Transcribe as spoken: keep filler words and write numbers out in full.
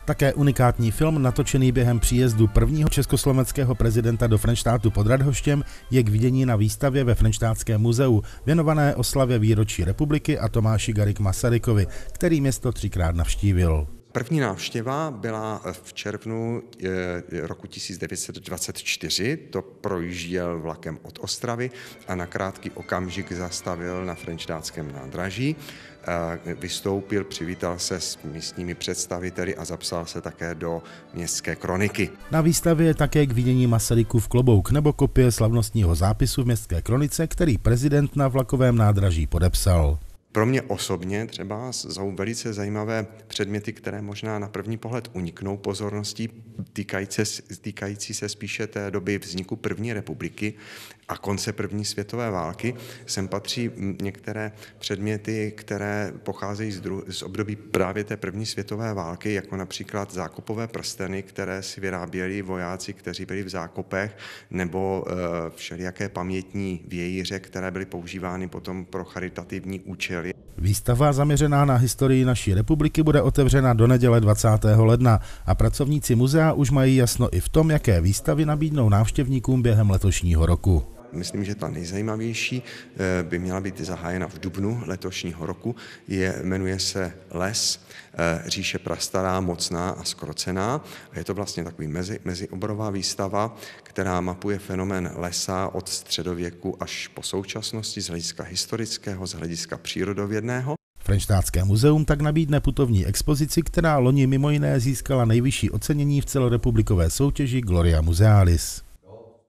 Také unikátní film natočený během příjezdu prvního československého prezidenta do Frenštátu pod Radhoštěm je k vidění na výstavě ve Frenštátském muzeu, věnované oslavě výročí republiky a Tomáši Garrigue Masarykovi, který město třikrát navštívil. První návštěva byla v červnu roku tisíc devět set dvacet čtyři, to projížděl vlakem od Ostravy a na krátký okamžik zastavil na Frenštátském nádraží. Vystoupil, přivítal se s místními představiteli a zapsal se také do městské kroniky. Na výstavě je také k vidění Masarykův klobouk nebo kopie slavnostního zápisu v městské kronice, který prezident na vlakovém nádraží podepsal. Pro mě osobně třeba jsou velice zajímavé předměty, které možná na první pohled uniknou pozorností, týkající, týkající se spíše té doby vzniku první republiky a konce první světové války. Sem patří některé předměty, které pocházejí z, dru- z období právě té první světové války, jako například zákopové prsteny, které si vyráběli vojáci, kteří byli v zákopech, nebo e, všelijaké pamětní vějíře, které byly používány potom pro charitativní účely. Výstava zaměřená na historii naší republiky bude otevřena do neděle dvacátého ledna a pracovníci muzea už mají jasno i v tom, jaké výstavy nabídnou návštěvníkům během letošního roku. Myslím, že ta nejzajímavější by měla být zahájena v dubnu letošního roku. Je, jmenuje se Les, říše prastará, mocná a zkrocená. A je to vlastně takový mezi, mezioborová výstava, která mapuje fenomén lesa od středověku až po současnosti z hlediska historického, z hlediska přírodovědného. Frenštátské muzeum tak nabídne putovní expozici, která loni mimo jiné získala nejvyšší ocenění v celorepublikové soutěži Gloria Musealis.